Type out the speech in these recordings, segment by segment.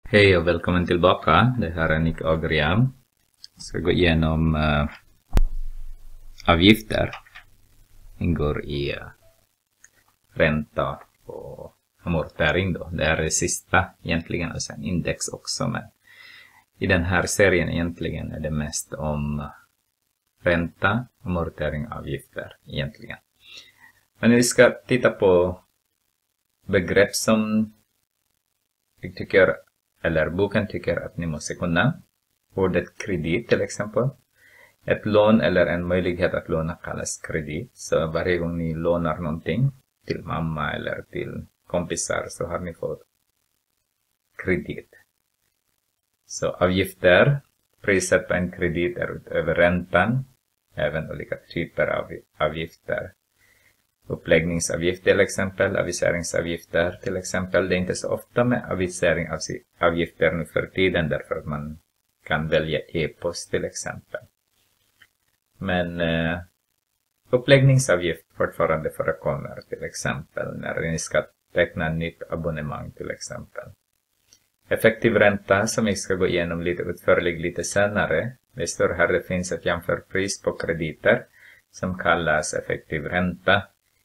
Hej och välkommen tillbaka. Det här är Nick Agriam. Jag ska gå igenom avgifter. Ingår i ränta och amortering då. Det är det sista egentligen och sen index också. Men i den här serien egentligen är det mest om ränta, amortering och avgifter egentligen. Men vi ska titta på begrepp som jag tycker eller boken tycker att ni måste kunna. Ordet kredit till exempel. Ett lån eller en möjlighet att låna kallas kredit. Så varje gång ni lånar någonting till mamma eller till kompisar så har ni fått kredit. Så avgifter, priset på en kredit är utöver räntan. Även olika typer av avgifter. Uppläggningsavgift till exempel, aviseringsavgifter till exempel. Det är inte så ofta med aviseringsavgifter nu för tiden därför att man kan välja e-post till exempel. Men uppläggningsavgift fortfarande förekommer till exempel när ni ska teckna nytt abonnemang till exempel. Effektiv ränta som vi ska gå igenom lite utförligt lite senare. Det står här det finns ett jämförpris på krediter som kallas effektiv ränta.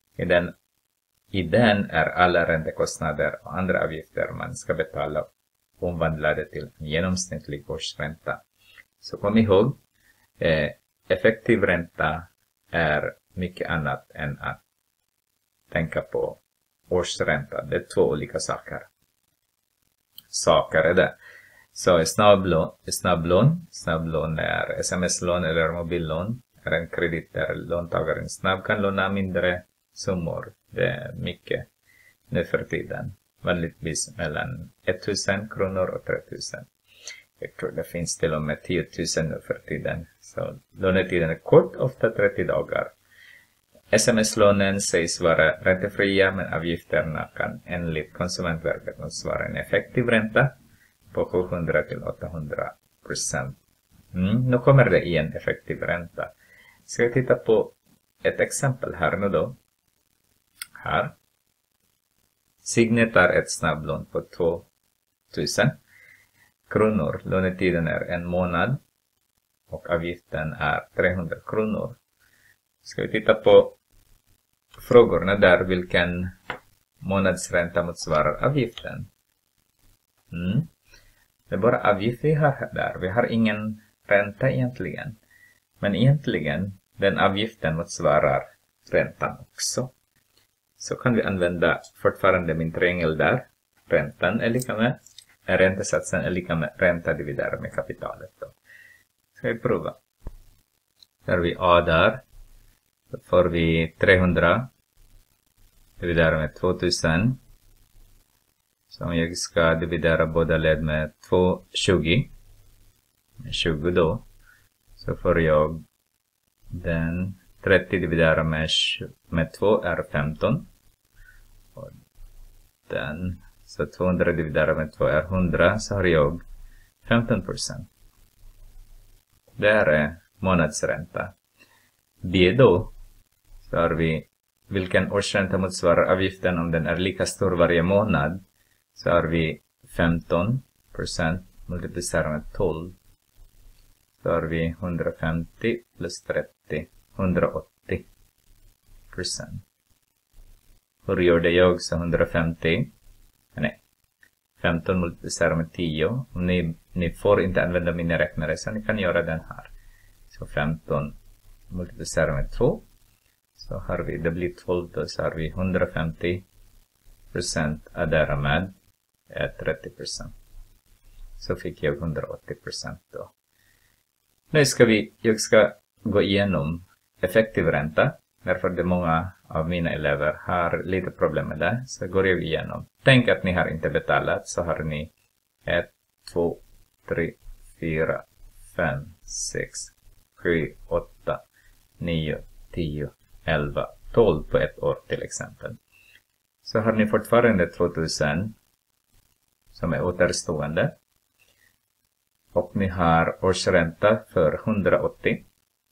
I den är alla räntekostnader och andra avgifter man ska betala omvandlade till en genomsnittlig årsränta. Så kom ihåg, effektiv ränta är mycket annat än att tänka på årsränta. Det är två olika saker. Saker är det. Så snabblån är sms-lån eller mobillån. Är en kredit där låntagaren snabbt kan låna mindre summor. Det är mycket nu för tiden. Vanligtvis mellan 1000 kronor och 3000. Jag tror det finns till och med 10 000 nu för tiden. Så lånetiden är kort, ofta 30 dagar. SMS-lånen sägs vara räntefria men avgifterna kan enligt Konsumentverket motsvara en effektiv ränta på 700 till 800%. Nu kommer det i en effektiv ränta. Ska vi titta på ett exempel här nu då. Här. Signet tar ett snabblån på 2000 kronor. Lånetiden är en månad och avgiften är 300 kronor. Ska vi titta på frågorna där vilken månadsränta motsvarar avgiften. Det är bara avgift vi har där. Vi har ingen ränta egentligen. Men egentligen den avgiften motsvarar räntan också. Så kan vi använda fortfarande min triangel där. Räntan är lika med, räntesatsen är lika med ränta dividerat med kapitalet då. Ska vi prova. Där vi A där. Då får vi 300 dividerat med 2000. Så om jag ska dividera båda led med 220. Med 20 då. Så får jag den 30 dividerat med 2 är 15. Och den, så 200 dividerat med 2 är 100. Så har jag 15%. Det är månadsränta. B då. Så har vi vilken årsränta motsvarar avgiften om den är lika stor varje månad. Så har vi 15% multiplicerat med 12. Så har vi 150 plus 30. 180%. Hur gör det jag? Så 150. Nej. 15 multiplicerat med 10. Om ni får inte använda mina räknare så ni kan göra den här. Så 15 multiplicerat med 2. Så har vi, det blir 12 då, så har vi 150% addera med 30%. Så fick jag 180% då. Nu ska jag ska gå igenom effektiv ränta. Därför det många av mina elever har lite problem med det. Så går jag igenom. Tänk att ni har inte betalat. Så har ni 1, 2, 3, 4, 5, 6, 7, 8, 9, 10, 11, 12 på ett år till exempel. Så har ni fortfarande 2000 som är återstående. Och ni har årsränta för 180.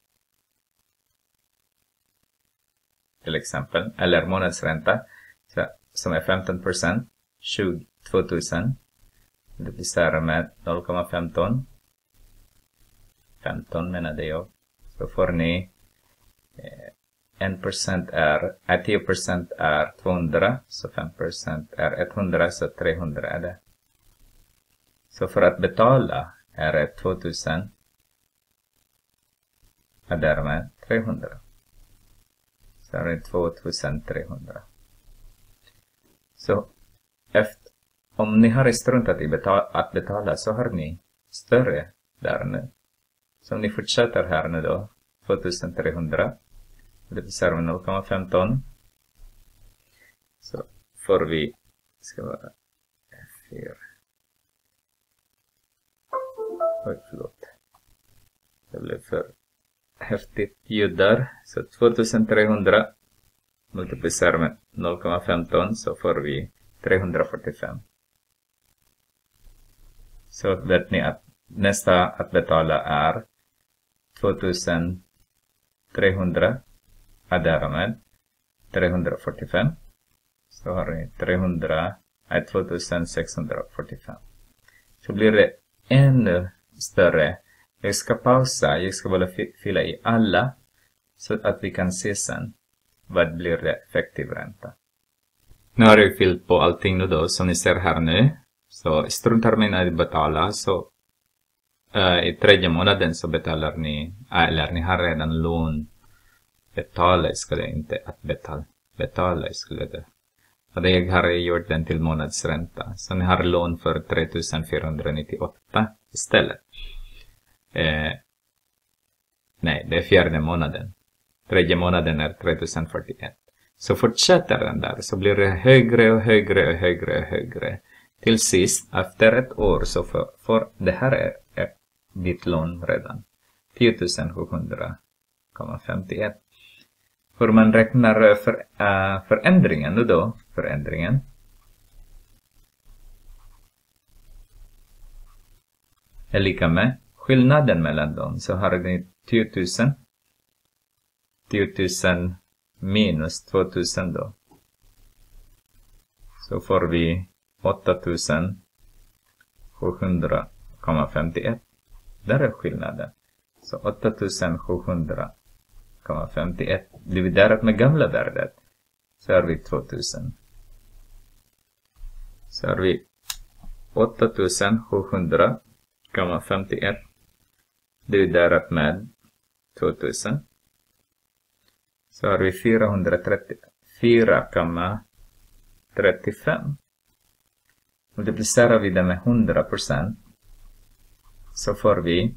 Till exempel. Eller månadsränta som är 15%. 2000. multiplicerar med 0,15. 15 menade jag. Så får ni 1% är 10% är 200. Så 5% är 100. Så 300 är det. Så för att betala är det 2000. Är därmed 300. Så är det 2300. Så om ni har struntat i att betala så har ni större där nu. Så om ni fortsätter här nu då, 2300. Det blir med 0,15. Så får vi, ska vara 4. Oj, förlåt. Det blev för häftigt ljud där. Så 2300 multiplicerar med 0,15 så får vi 345. Så vet ni att nästa att betala är 2300 är därmed 345. Så har vi 2645. Så blir det ännu större. Jag ska pausa. Jag ska bara fylla i alla så att vi kan se sen vad blir det effektiv ränta. Nu har jag fyllt på allting nu då som ni ser här nu. Så struntar man att betala så i tredje månaden så betalar ni, eller ni har redan lån. Betala skulle inte att betala skulle det. Och det jag har gjort den till månadsränta. Så ni har lån för 3498 istället. Nej, det är fjärde månaden. Tredje månaden är 3041. Så fortsätter den där så blir det högre och högre och högre och högre. Till sist, efter ett år så får det här är ditt lån redan. 10.700,51. Hur man räknar förändringen nu då? Förändringen. Är lika med skillnaden mellan dem. Så har ni 10.000. 10.000 minus 2.000 då. Så får vi 8.700,51. Där är skillnaden. Så 8.700,51 dividerat med gamla värdet. Så har vi 2.000. Så har vi 8.700,51 dividerat med 2.000. Så har vi 434,35. Multiplicerar vi det med 100% så får vi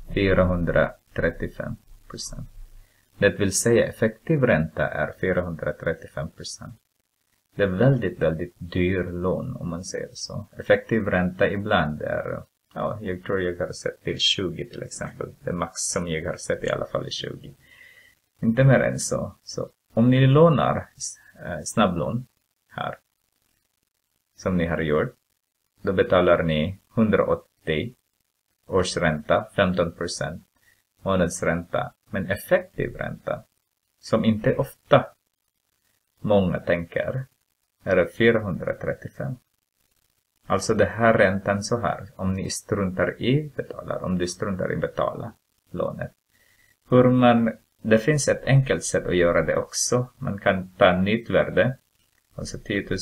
435%. Det vill säga effektiv ränta är 435%. Det är väldigt, väldigt dyr lån om man säger så. Effektiv ränta ibland är, ja, jag tror jag har sett till 20 till exempel. Det max som jag har sett i alla fall är 20. Inte mer än så. Så om ni lånar snabblån här, som ni har gjort, då betalar ni 180 årsränta, 15%, månadsränta. Men effektiv ränta, som inte ofta många tänker, är 435. Alltså det här räntan så här, om ni struntar i betalar, om du struntar i betala lånet. Det finns ett enkelt sätt att göra det också. Man kan ta nytt värde, alltså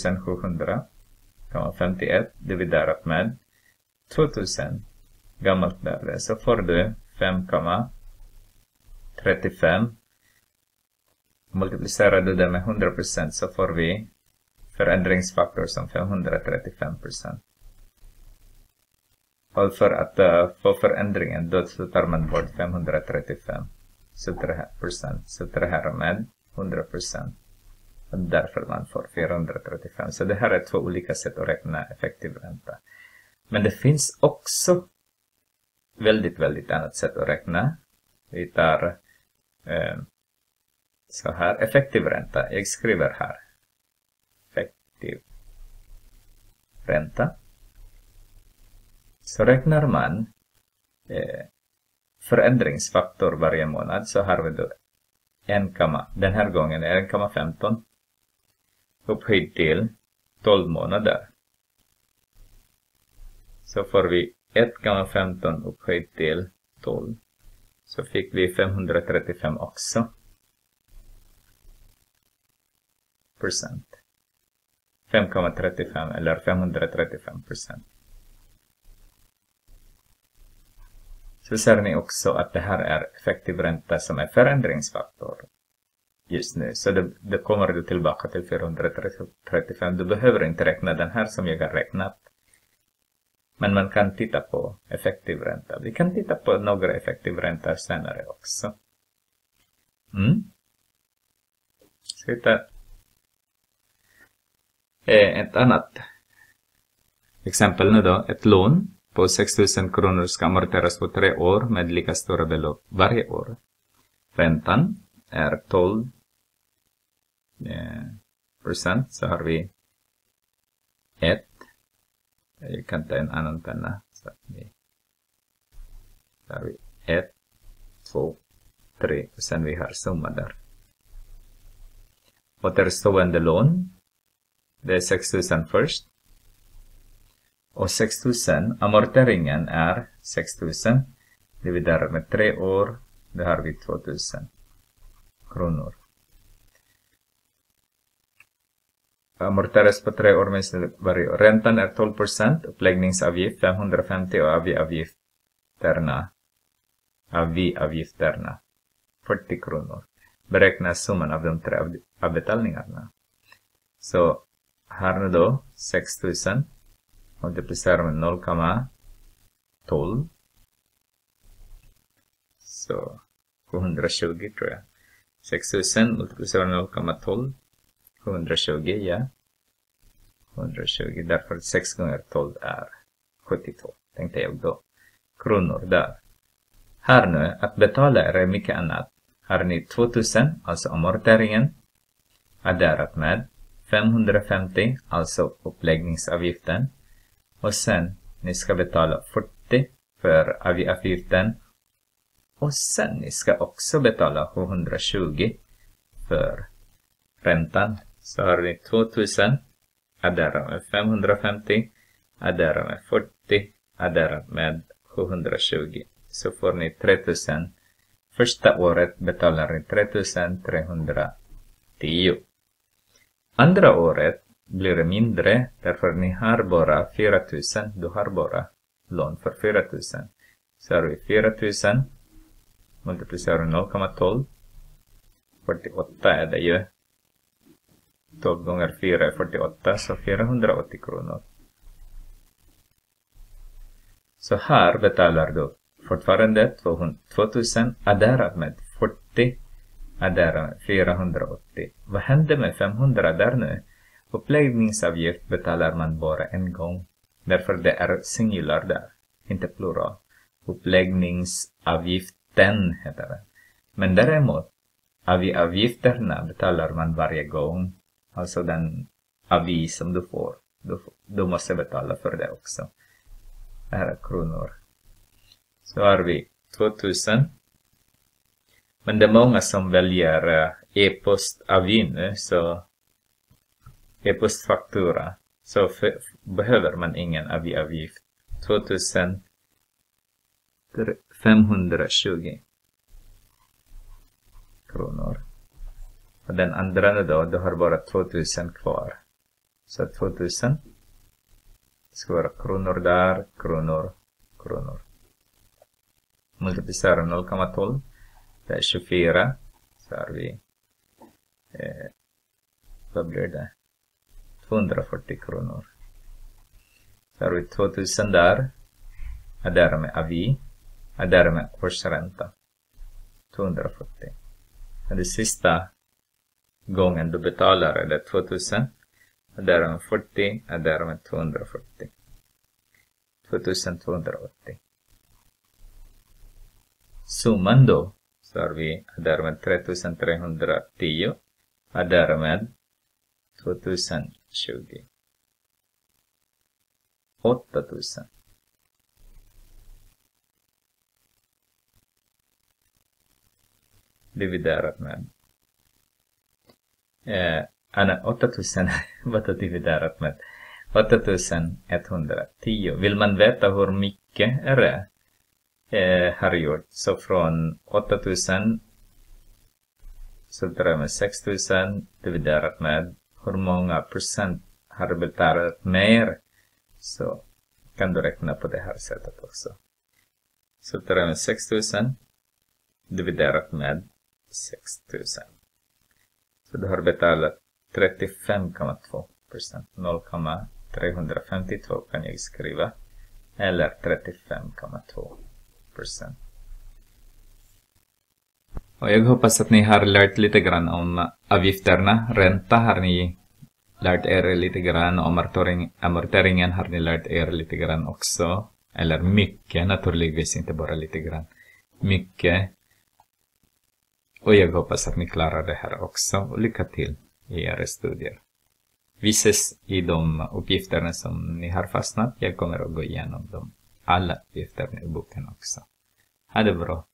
10.700,51 dividerat med 2.000 gammalt värde. Så får du 5,35. Multiplicerar du det med 100% så får vi förändringsfaktor som 535%. Och för att få förändringen då tar man bort 535. Så det här med 100%. Och därför man får 435. Så det här är två olika sätt att räkna effektiv ränta. Men det finns också väldigt, väldigt annat sätt att räkna. Vi tar så här, effektiv ränta. Jag skriver här. Effektiv ränta. Så räknar man förändringsfaktor varje månad. Så har vi då den här gången är 1,15 upphöjt till 12 månader. Så får vi 1,15 upphöjt till 12. Så fick vi 535 också. Procent. 5,35 eller 535%. Så ser ni också att det här är effektiv ränta som är förändringsfaktor just nu. Så det kommer du tillbaka till 435. Du behöver inte räkna den här som jag har räknat. Men man kan titta på effektiv ränta. Vi kan titta på några effektiv ränta senare också. Ska vi ta ett annat exempel nu då. Ett lån på 6 000 kronor ska amorteras på 3 år med lika stora belopp varje år. Räntan är 12%. Så har vi 1. Jag kan ta en annan penna. Så har vi 1, 2, 3. Och sen vi har summa där. Återstående lån. Det är 6 000 först. Och 6 000, amorteringen är 6 000. Dividerar med 3 år. Det har vi 2 000 kronor. Amorteras på 3 år med varje år. Räntan är 12%. Uppläggningsavgift 550 och avgifterna 40 kronor. Beräknas summan av de 3 avbetalningarna. Så här nu då 6 000 multiplicerar med 0,12. Så 720 tror jag. 6 000 multiplicerar med 0,12. 720, ja. 120, därför 6 gånger 12 är 72. Tänkte jag då. Kronor där. Här nu, att betala är mycket annat. Har ni 2000, alltså amorteringen, adderat med 550, alltså uppläggningsavgiften. Och sen, ni ska betala 40 för avgiften. Och sen, ni ska också betala 720 för räntan. Så har ni 2000, adderat med 550, adderat med 40, adderat med 720. Så får ni 3000. Första året betalar ni 3310. Andra året blir det mindre därför ni har bara 4000. Du har bara lån för 4000. Så har vi 4000 multiplicerar 0,12. 48 är det ju. 12 gånger 4 är 48, så 480 kronor. Så här betalar du fortfarande 2000 adderat med 40, adderat med 480. Vad händer med 500 där nu? Uppläggningsavgift betalar man bara en gång. Därför det är singular där, inte plural. Uppläggningsavgiften heter det. Men däremot, avgifterna betalar man varje gång. Alltså den avi som du får. Du måste betala för det också. Det här är kronor. Så har vi 2000. Men det är många som väljer e-postavi nu. Så e-postfaktura. Så behöver man ingen avgift. 2520 kronor. Och den andra då, du har bara 2000 kvar. Så 2000 ska vara kronor där, kronor. Multiplicerar 0,12. Det är 24. Så har vi, vad blir det? 240 kronor. Så har vi 2000 där. Addera med avi. Addera med årsränta. 240. Och det sista gången du betalar är det 2000. Addera med 40. Addera med 240. 2280. Summan då. Så har vi addera med 3310. Addera med 2020. 8000. Dividerat med 8000. Vad är dividerat med? 8110. Vill man veta hur mycket är det har gjort, så från 8000 så drar med 6000 dividerat med hur många procent har betalat mer, så kan du räkna på det här sättet också. Så drar med 6000 dividerat med 6000. Så du har betalat 35,2%. 0,352 kan jag skriva. Eller 35,2%. Och jag hoppas att ni har lärt lite grann om avgifterna. Ränta har ni lärt er lite grann. Amorteringen har ni lärt er lite grann också. Eller mycket, naturligtvis inte bara lite grann. Mycket. Och jag hoppas att ni klarar det här också. Och lycka till i era studier. Vi ses i de uppgifterna som ni har fastnat. Jag kommer att gå igenom dem. Alla uppgifterna i boken också. Ha det bra.